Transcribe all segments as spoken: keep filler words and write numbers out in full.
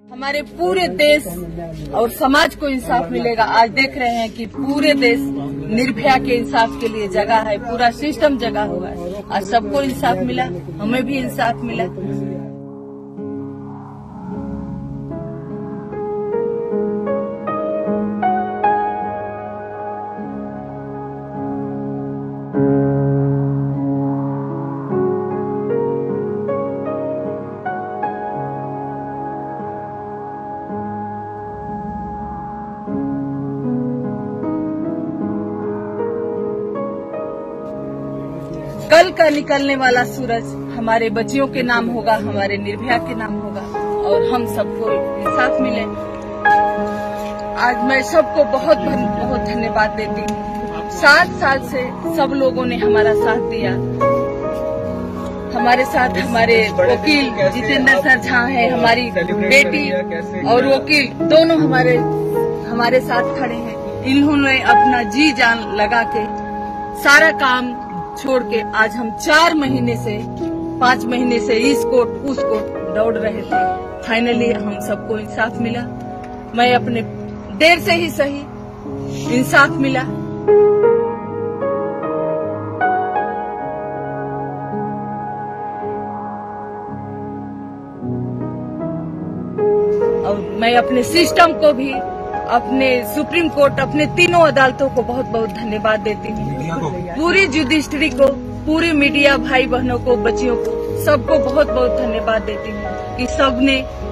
हमारे पूरे देश और समाज को इंसाफ मिलेगा। आज देख रहे हैं कि पूरे देश निर्भया के इंसाफ के लिए जगा है, पूरा सिस्टम जगा हुआ है। आज सबको इंसाफ मिला, हमें भी इंसाफ मिला। कल का निकलने वाला सूरज हमारे बच्चियों के नाम होगा, हमारे निर्भया के नाम होगा और हम सबको इंसाफ मिले। आज मैं सबको बहुत बहुत धन्यवाद देती हूँ। सात साल से सब लोगों ने हमारा साथ दिया। हमारे साथ हमारे वकील जितेंद्र सर झा है, हमारी बेटी और वकील दोनों हमारे हमारे साथ खड़े हैं। इन्होंने अपना जी जान लगा के सारा काम छोड़ के आज हम चार महीने से पाँच महीने से इस कोर्ट उस कोर्ट दौड़ रहे थे। फाइनली हम सबको इंसाफ मिला। मैं अपने देर से ही सही इंसाफ मिला। और मैं अपने सिस्टम को भी, अपने सुप्रीम कोर्ट, अपने तीनों अदालतों को बहुत बहुत धन्यवाद देती हूँ। पूरी जुडिशरी को, पूरी मीडिया भाई बहनों को, बच्चियों को, सबको बहुत बहुत धन्यवाद देती हूँ कि सबने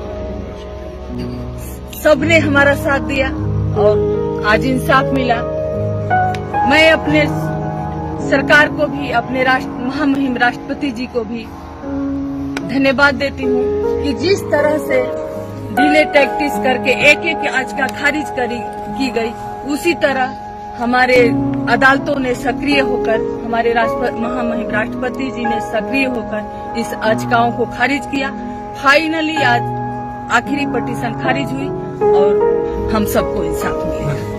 सबने हमारा साथ दिया और आज इंसाफ मिला। मैं अपने सरकार को भी, अपने राष्ट्र महामहिम राष्ट्रपति जी को भी धन्यवाद देती हूँ कि जिस तरह से ढीले टैक्टिस करके एक एक याचिका खारिज करी की गई, उसी तरह हमारे अदालतों ने सक्रिय होकर, हमारे महामहिम राष्ट्रपति जी ने सक्रिय होकर इस याचिकाओं को खारिज किया। फाइनली आज आखिरी पटिशन खारिज हुई और हम सबको इंसाफ मिलेगा।